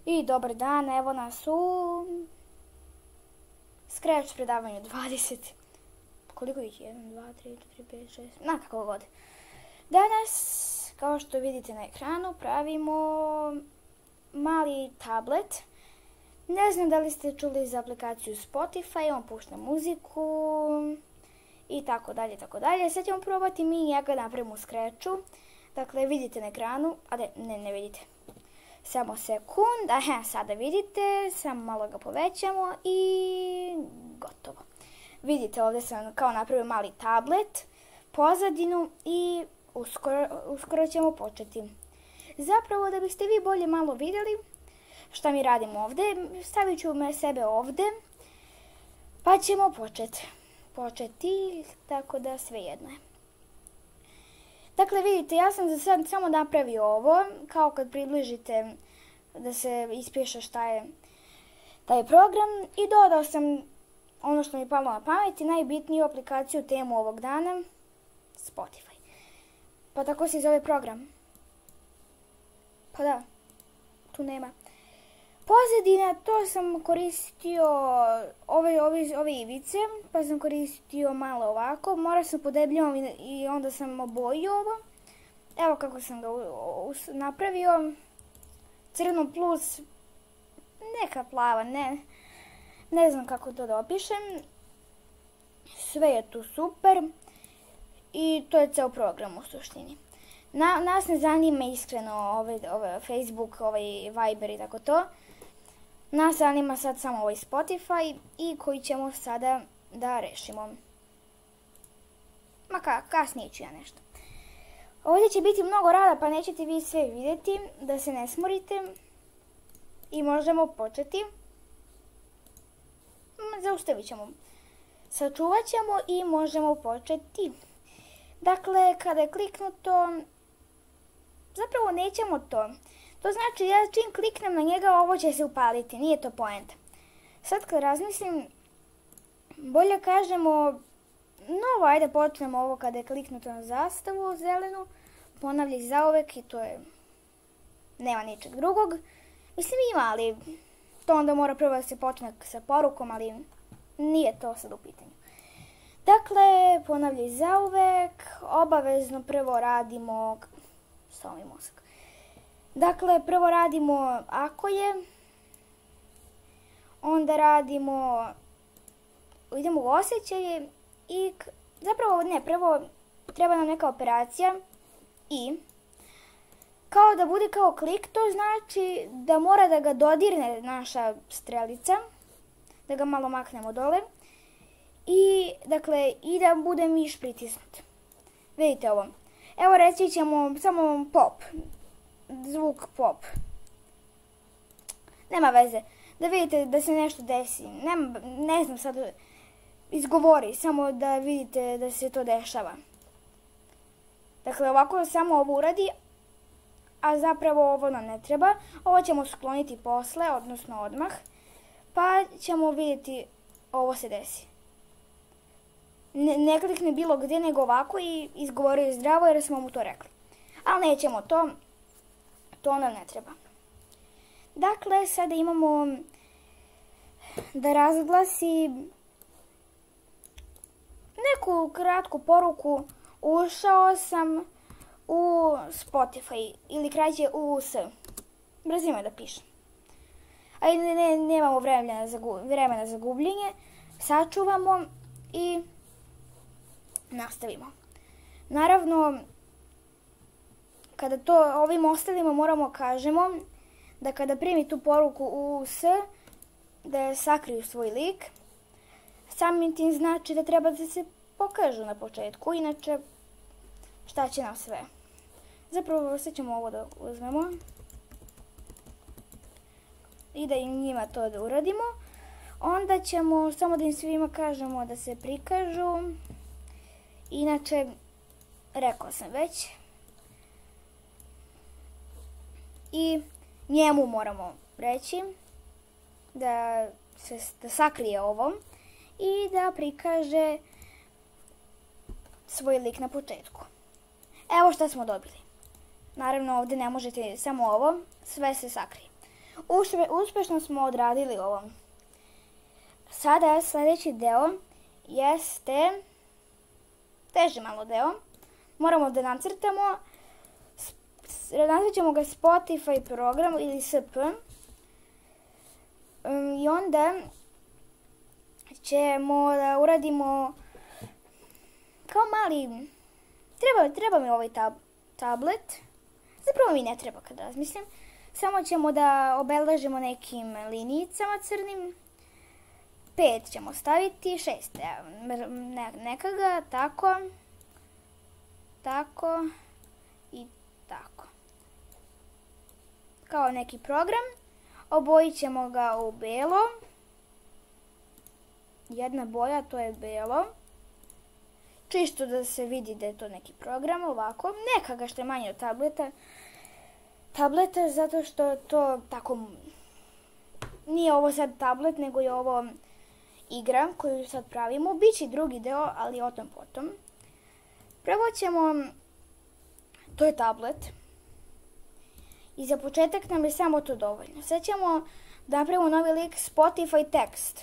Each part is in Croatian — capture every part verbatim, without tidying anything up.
I dobar dan, evo nas u Scratch predavanju dvadeset. Koliko ih je? jedan, dva, tri, četiri, pet, šest, na kako god. Danas, kao što vidite na ekranu, pravimo mali tablet. Ne znam da li ste čuli za aplikaciju Spotify, on pušta muziku i tako dalje, tako dalje. Sad ćemo probati mi njega napravimo u Scratchu. Dakle, vidite na ekranu, a ne, ne, ne vidite. Samo sekund, aha, sada vidite, samo malo ga povećamo i gotovo. Vidite, ovdje sam kao napravio mali tablet, pozadinu i uskoro, uskoro ćemo početi. Zapravo, da biste vi bolje malo vidjeli šta mi radimo ovdje, stavit ću me sebe ovdje, pa ćemo početi. Početi, tako da sve jedno je. Dakle, vidite, ja sam za sad samo napravio ovo, kao kad približite da se ispiše šta je taj program i dodao sam ono što mi palo na pameti, najbitniju aplikaciju temu ovog dana, Spotify. Pa tako se zove program. Pa da, tu nema. Pozadina, to sam koristio ove, ove, ove ivice, pa sam koristio malo ovako. Morao sam podebljivom i onda sam obojio ovo. Evo kako sam ga napravio. Crno plus neka plava, ne, ne znam kako to da opišem. Sve je tu super i to je ceo program u suštini. Na, nas ne zanima iskreno ovaj, ovaj Facebook, ovaj Viber i tako to. Nas zanima sad samo ovaj Spotify i koji ćemo sada da rešimo. Ma ka, kasnije ću ja nešto. Ovdje će biti mnogo rada pa nećete vi sve vidjeti, da se ne smorite. I možemo početi. Zaustavit ćemo. Sačuvat ćemo i možemo početi. Dakle, kada je kliknuto, zapravo nećemo to. To znači, ja čim kliknem na njega, ovo će se upaliti, nije to poenta. Sad kad razmislim, bolje kažemo, novo, ajde počnemo ovo kada je kliknuto na zastavu zelenu, ponavljaj zauvek i to je, nema ničeg drugog. Mislim ima, ali to onda mora prvo da se počne sa porukom, ali nije to sad u pitanju. Dakle, ponavljaj zauvek, obavezno prvo radimo, samo mi mozak. Dakle, prvo radimo ako je, onda radimo, idemo u osjećaje i, zapravo ne, prvo treba nam neka operacija i, kao da bude kao klik, to znači da mora da ga dodirne naša strelica, da ga malo maknemo dole i, dakle, i da bude miš pritisnut. Vidite ovo, evo reći ćemo samo pop. Zvuk pop. Nema veze. Da vidite da se nešto desi. Ne, ne znam sad izgovori. Samo da vidite da se to dešava. Dakle, ovako samo ovo uradi. A zapravo ovo nam ne treba. Ovo ćemo skloniti posle, odnosno odmah. Pa ćemo vidjeti ovo se desi. Ne, ne klikne bilo gdje nego ovako i izgovorio zdravo jer smo mu to rekli. Ali nećemo to. To nam ne treba. Dakle, sada imamo da razglasi neku kratku poruku. Ušao sam u Spotify ili kraće u S. Brzimo da pišem. Ajde, ne, ne, nemamo vremena za, vremena za gubljenje. Sačuvamo i nastavimo. Naravno, kada to ovim ostalima moramo kažemo da kada primi tu poruku u S, da sakriju svoj lik. Samim tim znači da treba da se pokažu na početku, inače šta će nam sve. Zapravo sad ćemo ovo da uzmemo i da im njima to da uradimo. Onda ćemo samo da im svima kažemo da se prikažu. Inače, rekao sam već, i njemu moramo reći da se da sakrije ovo i da prikaže svoj lik na početku. Evo šta smo dobili. Naravno ovdje ne možete samo ovo, sve se sakrije. Uspešno smo odradili ovo. Sada sljedeći deo jeste teži malo deo. Moramo da nacrtamo. Nazvat ćemo ga Spotify program ili S P. I onda ćemo da uradimo kao mali... Treba, treba mi ovaj tab, tablet. Zapravo mi ne treba kad razmislim. Samo ćemo da obeležimo nekim linijicama crnim. Pet ćemo staviti, šest, ne, neka ga, tako, tako i tako. Kao neki program. Obojit ćemo ga u belo. Jedna boja, to je belo. Čisto da se vidi da je to neki program, ovako. Neka ga što je manje od tableta. Tableta zato što to tako... Nije ovo sad tablet, nego je ovo igra koju sad pravimo. Biće drugi deo, ali o tom potom. Prvo ćemo... To je tablet. I za početak nam je samo to dovoljno. Sad ćemo da napravimo novi lik Spotify tekst.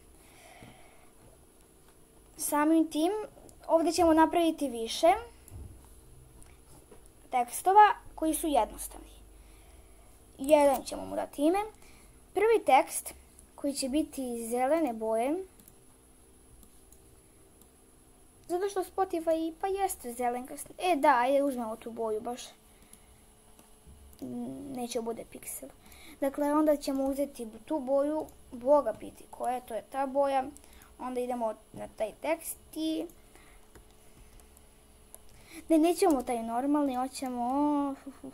Samim tim, ovdje ćemo napraviti više tekstova koji su jednostavni. Jedan ćemo mu dati ime. Prvi tekst koji će biti zelene boje. Zato što Spotify pa jeste zelenkast. E da, ajde uzmemo tu boju baš. Neće bude piksel. Dakle, onda ćemo uzeti tu boju. Boga piti koja, to je ta boja. Onda idemo na taj tekst i... Ne, nećemo taj normalni, hoćemo...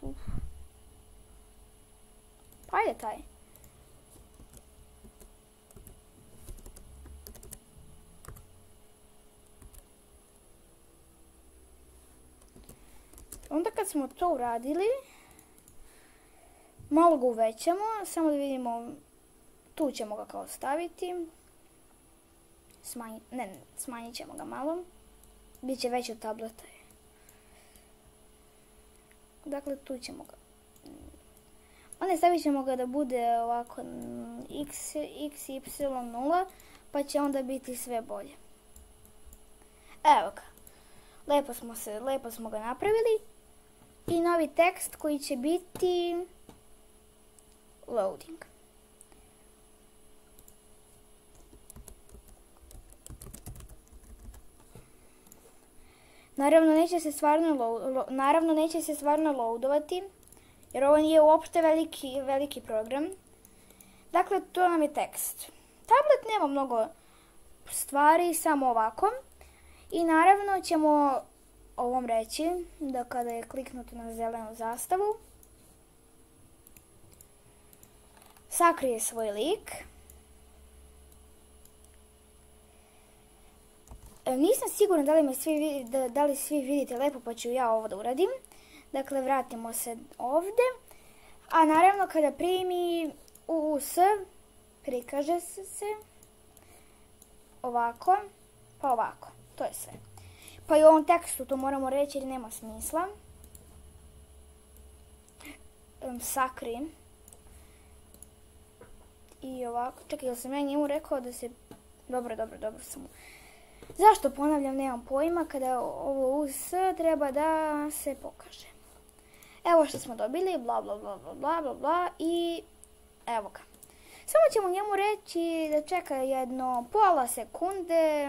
Pa ajde taj. Onda kad smo to uradili, malo ga uvećamo, samo da vidimo, tu ćemo ga kao staviti. Smanji, ne, smanjit ćemo ga malo. Biće veći od tableta. Dakle, tu ćemo ga. Onda stavit ćemo ga da bude ovako x, x, y, nula, pa će onda biti sve bolje. Evo ga. Lepo smo, se, lepo smo ga napravili. I novi tekst koji će biti loading. Naravno neće se stvarno, lo, naravno neće se stvarno loadovati, jer ovo nije uopšte veliki, veliki program. Dakle, to nam je tekst. Tablet nema mnogo stvari, samo ovako. I naravno ćemo ovom reći da kada je kliknuto na zelenu zastavu, sakrije svoj lik. Nisam sigurna da li, me svi, da, da li svi vidite lepo, pa ću ja ovo da uradim. Dakle, vratimo se ovde. A naravno, kada primi U S, prikaže se ovako, pa ovako. To je sve. Pa i u ovom tekstu to moramo reći jer nema smisla. Sakri. I ovako. Čekaj, jel sam ja njemu rekao da se... Dobro, dobro, dobro sam... Zašto ponavljam, nemam pojma, kada ovo U S treba da se pokaže. Evo što smo dobili, bla bla bla bla bla bla bla i evo ga. Samo ćemo njemu reći da čeka jedno pola sekunde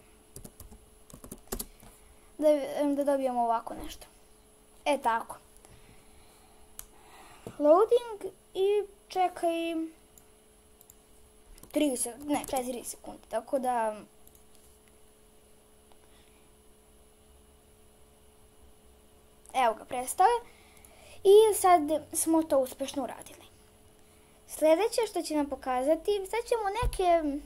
da, da dobijemo ovako nešto. E tako. Loading i čekaj tri, ne, četiri sekunde, tako da... Evo ga, prestao je. I sad smo to uspešno uradili. Sljedeće što će nam pokazati, sad ćemo neke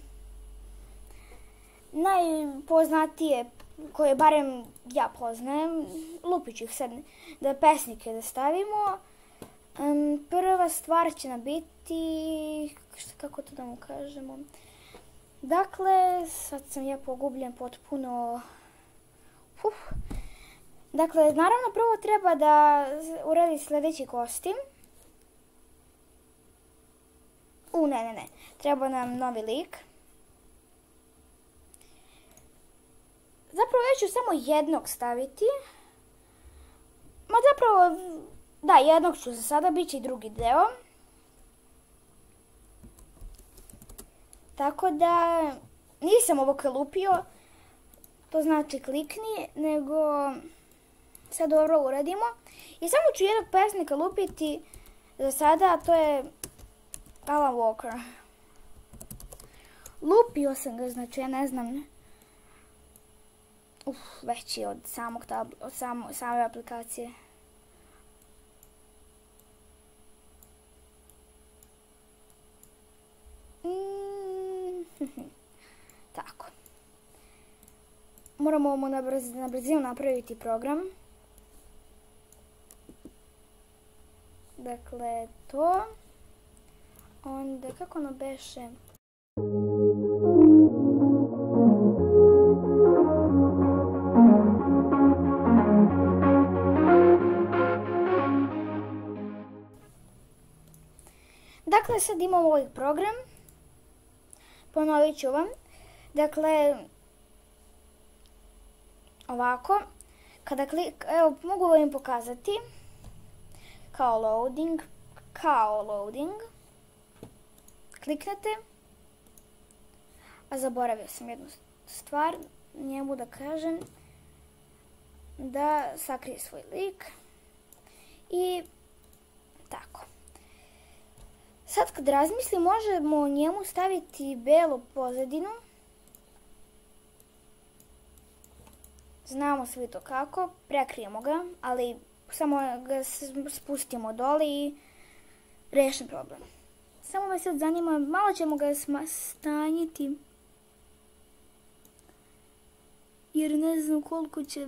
najpoznatije, koje barem ja poznajem, lupit ću ih sad, da pesnike da stavimo. Um, prva stvar će nam biti, šta, kako to da mu kažemo, dakle, sad sam ja pogubljen potpuno, uf. Dakle, naravno prvo treba da uradi sljedeći kostim. U, ne, ne, ne. Treba nam novi lik. Zapravo ja ću samo jednog staviti. Ma zapravo, da, jednog ću za sada, bit će i drugi deo. Tako da, nisam ovo kalupio, to znači klikni, nego sad dobro uradimo. I samo ću jednog pesnika lupiti za sada, a to je Alan Walker. Lupio sam ga, znači ja ne znam. Uf, veći od samog tabla, od samo, same aplikacije. Mm, tako. Moramo mu na, brz, na brzinu napraviti program. Dakle, to. Onda, kako ono beše? Dakle, sad imamo ovaj program. Ponovit ću vam. Dakle, ovako. Kada klik, evo, mogu vam pokazati. Kao loading. Kao loading. Kliknete. A zaboravio sam jednu stvar. Njemu da kažem da sakrije svoj lik. I tako. Sad kad razmislim, možemo njemu staviti belu pozadinu. Znamo svi to kako. Prekrijemo ga, ali samo ga spustimo dole i rešim problem. Samo me sad zanima, malo ćemo ga stanjiti. Jer ne znam koliko će...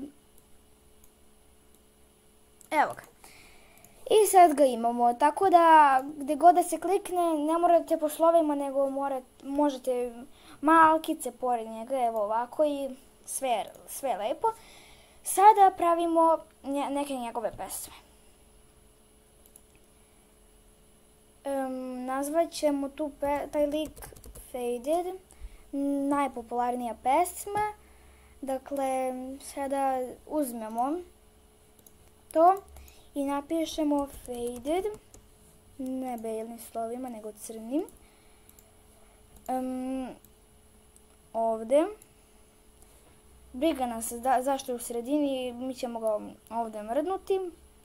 Evo ga. I sad ga imamo, tako da gdje god da se klikne ne morate po slovima, nego morate, možete malkice pored njega, evo ovako i sve, sve lepo. Sada pravimo neke njegove pesme. Um, nazvat ćemo tu pe, taj lik Faded, najpopularnija pesma. Dakle, sada uzmemo to. I napišemo faded, ne belim slovima, nego crnim. Um, ovde. Briga nas da, zašto je u sredini, mi ćemo ga ovde mrdnuti.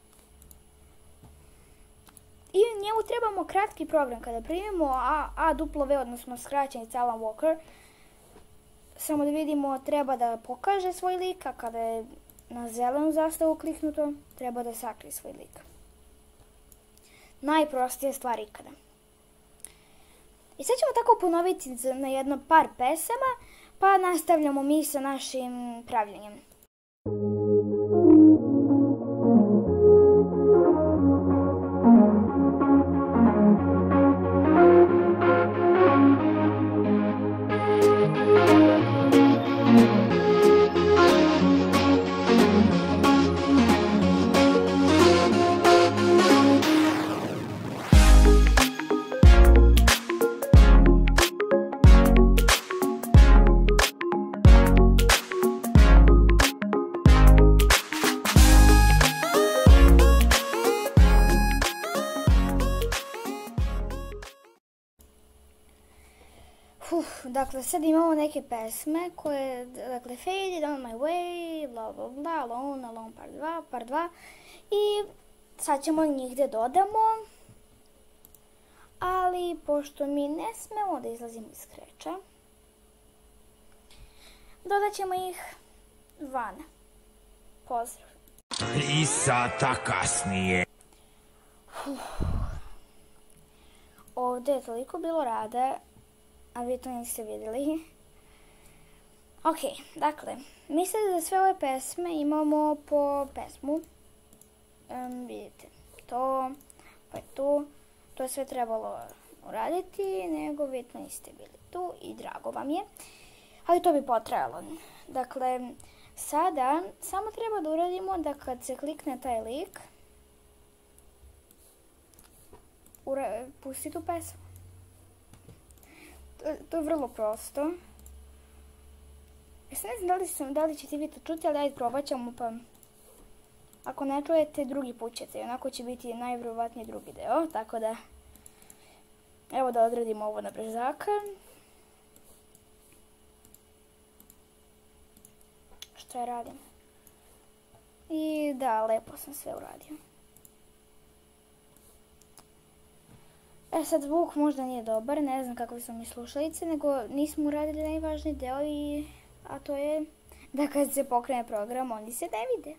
I njemu trebamo kratki program. Kada primimo A, A duplo V, odnosno skraćenica Alan Walker, samo da vidimo, treba da pokaže svoj lik, a kada je na zelenu zastavu kliknuto, treba da sakrije svoj lik. Najprostije stvar ikada. I sad ćemo tako ponoviti na jedno par pesama, pa nastavljamo mi sa našim pravljenjem. Uf, dakle, sad imamo neke pesme koje, dakle, Faded, On My Way, bla bla bla, Alone, Alone part dva, part dva. I sad ćemo njih da dodamo. Ali, pošto mi ne smemo da izlazimo iz Kreča, dodat ćemo ih van. Pozdrav. Tri sata kasnije. Uf. Ovde je toliko bilo rada, a vi to niste vidjeli. Ok, dakle, mislim da sve ove pesme imamo po pesmu. Um, vidite, to, pa je tu. To je sve trebalo uraditi, nego vi to niste bili tu i drago vam je. Ali to bi potrajalo. Dakle, sada samo treba da uradimo da kad se klikne taj lik, pusti tu pesmu. to je vrlo prosto. Ja se ne znam da li, sam, da li ćete vi to čuti, ali ajde probat ćemo, pa ako ne čujete, drugi put ćete. Onako će biti najvjerovatniji drugi deo, tako da evo da odradimo ovo na brzaka. Što ja radim? I da, lepo sam sve uradio. E sad zvuk možda nije dobar, ne znam kakve su mi slušalice, nego nismo uradili najvažniji deo, i, a to je da kad se pokrene program, oni se ne vide.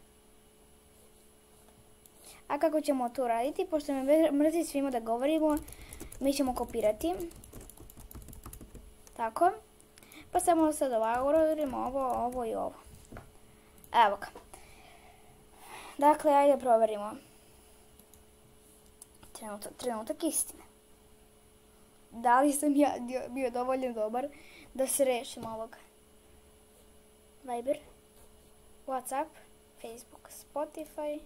A kako ćemo to uraditi? Pošto me mrzi svima da govorimo, mi ćemo kopirati. Tako. Pa samo sad ovako uradimo ovo, ovo i ovo. Evo ga. Dakle, ajde proverimo. Trenutak, trenutak istine. Da li sam ja bio dovoljno dobar da se rešim ovog? Viber, WhatsApp, Facebook, Spotify.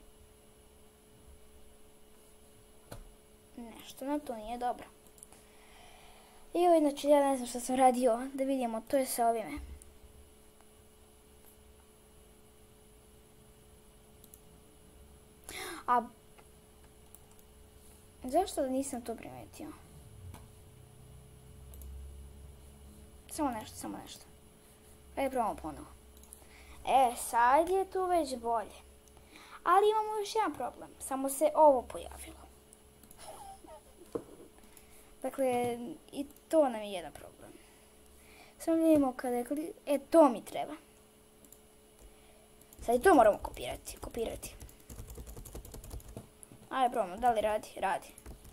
Nešto nam to nije dobro. I inače ja ne znam što sam radio. Da vidimo, to je sa ovime. A zašto nisam to primetio? Samo nešto, samo nešto. Ajde probamo ponovo. E, sad je tu već bolje. Ali imamo još jedan problem. Samo se ovo pojavilo. Dakle, i to nam je jedan problem. Samo vidimo kada je klik... E, to mi treba. Sad i to moramo kopirati. Kopirati. Ajde probamo, da li radi? Radi.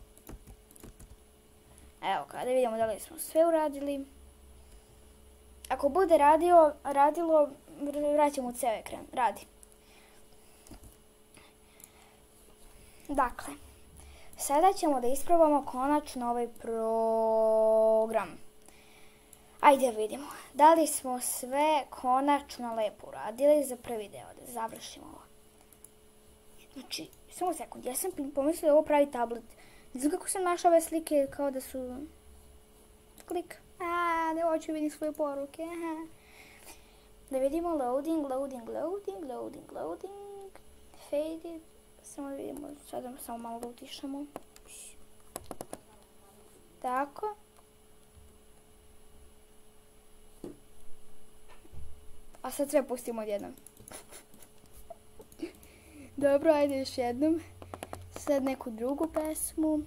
Evo, kada vidimo da li smo sve uradili. Ako bude radio, radilo, vraćamo u ceo ekran. Radi. Dakle, sada ćemo da isprobamo konačno ovaj program. Ajde vidimo. Da li smo sve konačno lepo uradili za prvi deo. Da završimo ovo. Znači, samo sekund. Ja sam pomislila da ovo pravi tablet. Ne znam kako sam našla ove slike kao da su... Klik. A, ne hoću vidim svoje poruke. Aha. Da vidimo loading, loading, loading, loading, loading. Faded. Samo da vidimo, sada samo malo da utišamo. Tako. A sad sve pustimo odjednom. Dobro, ajde još jednom. Sad neku drugu pesmu.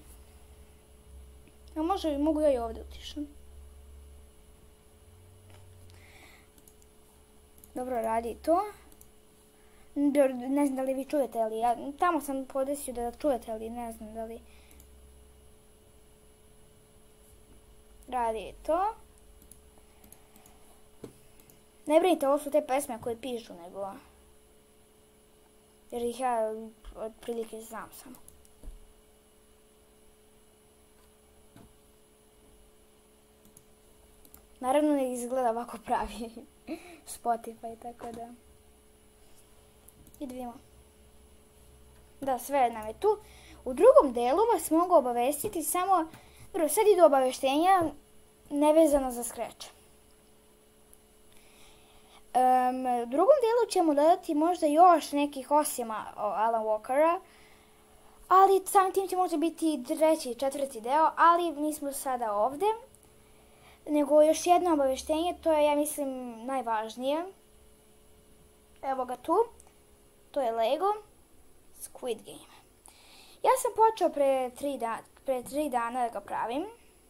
A može, mogu ja i ovdje utišam. Dobro, radi to. Ne znam da li vi čujete, ali ja tamo sam podesio da čujete, ali ne znam da li... Radi to. Ne brinite, ovo su te pesme koje pišu, nego... Jer ih ja otprilike znam samo. Naravno ne izgleda ovako pravi Spotify, tako da... I da vidimo. Da, sve nam je tu. U drugom delu vas mogu obavestiti samo... Dobro, sad idu obaveštenja nevezano za Scratch. Um, u drugom delu ćemo dodati možda još nekih osima Alan Walkera, ali samim tim će možda biti treći i četvrti deo, ali mi smo sada ovde. Nego još jedno obaveštenje, to je, ja mislim, najvažnije. Evo ga tu. To je Lego Squid Game. Ja sam počeo pre tri, da, pre tri dana da ga pravim.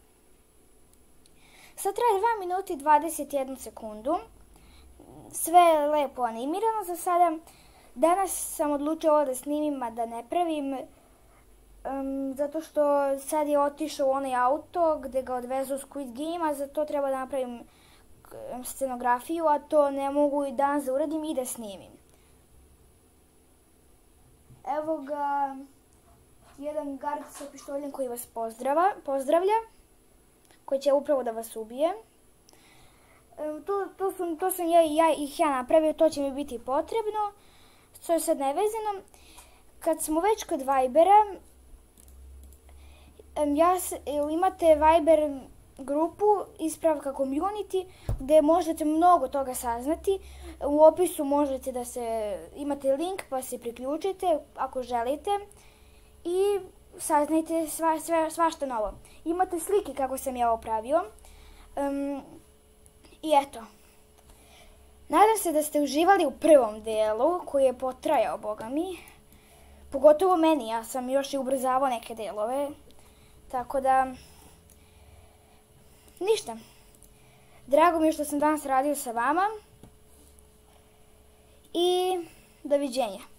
Sad traje dva minuta i dvadeset jednu sekundu. Sve je lepo animirano za sada. Danas sam odlučila ovo da snimim, a da ne pravim. Um, zato što sad je otišao u onaj auto gde ga odvezu Squid Game, a za to treba da napravim scenografiju, a to ne mogu i danas da uradim i da snimim. Evo ga jedan gard sa pištoljem koji vas pozdrava, pozdravlja, koji će upravo da vas ubije. Um, to, to, su, to sam ja i ja, ih ja napravio, to će mi biti potrebno. To je sad nevezano. Kad smo već kod Vibera, um, ja, imate Viber grupu Ispravka Community gde možete mnogo toga saznati. U opisu možete da se, imate link pa se priključite ako želite i saznajte sva, sve, svašta novo. Imate slike kako sam ja ovo pravio. Um, I eto. Nadam se da ste uživali u prvom delu koji je potrajao, boga mi. Pogotovo meni, ja sam još i ubrzavao neke delove. Tako da, ništa. Drago mi je što sam danas radio sa vama i doviđenja.